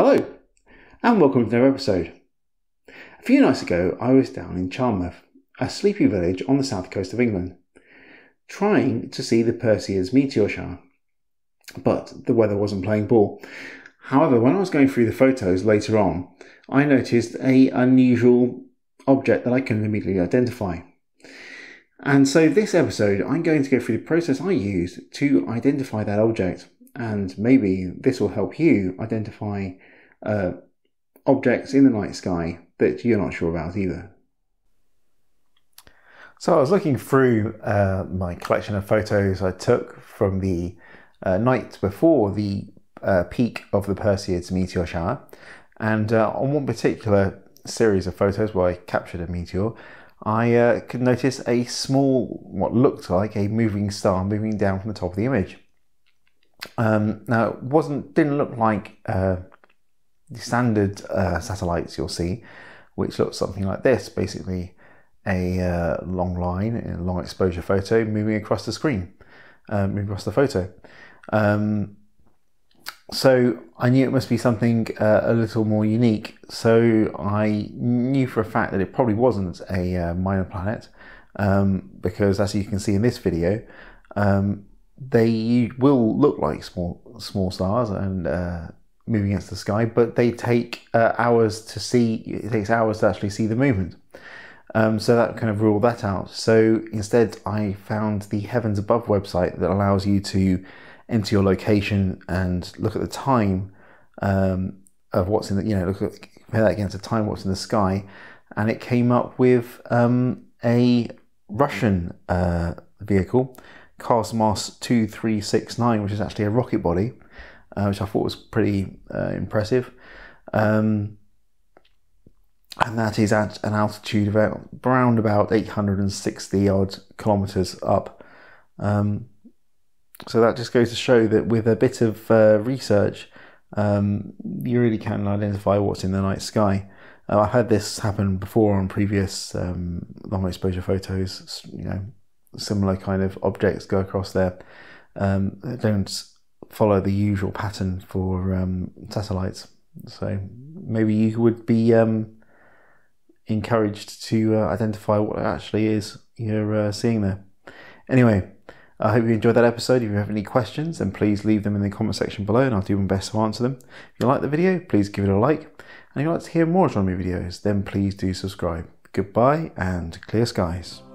Hello, and welcome to another episode. A few nights ago, I was down in Charmouth, a sleepy village on the south coast of England, trying to see the Perseids meteor shower, but the weather wasn't playing ball. However, when I was going through the photos later on, I noticed an unusual object that I couldn't immediately identify. And so this episode, I'm going to go through the process I used to identify that object, and maybe this will help you identify objects in the night sky that you're not sure about either. So I was looking through my collection of photos I took from the night before the peak of the Perseids meteor shower, and on one particular series of photos where I captured a meteor, I could notice a small, what looked like a moving star moving down from the top of the image. Now it didn't look like the standard satellites you'll see, which looks something like this, basically a long line in a long exposure photo moving across the screen, moving across the photo. So I knew it must be something a little more unique. So I knew for a fact that it probably wasn't a minor planet, because as you can see in this video, they will look like small stars and moving against the sky, but they take hours to see. It takes hours to actually see the movement. So that kind of ruled that out. So instead, I found the Heavens Above website that allows you to enter your location and look at the time of what's in the, compare that against the time what's in the sky, and it came up with a Russian vehicle, Cosmos 2369, which is actually a rocket body, which I thought was pretty impressive. And that is at an altitude of around about 860 odd kilometers up. So that just goes to show that with a bit of research, you really can identify what's in the night sky. I've had this happen before on previous long exposure photos. Similar kind of objects go across there. They don't follow the usual pattern for satellites. So maybe you would be encouraged to identify what it actually is you're seeing there. Anyway, I hope you enjoyed that episode. If you have any questions, then please leave them in the comment section below and I'll do my best to answer them. If you like the video, please give it a like. And if you'd like to hear more astronomy videos, then please do subscribe. Goodbye and clear skies.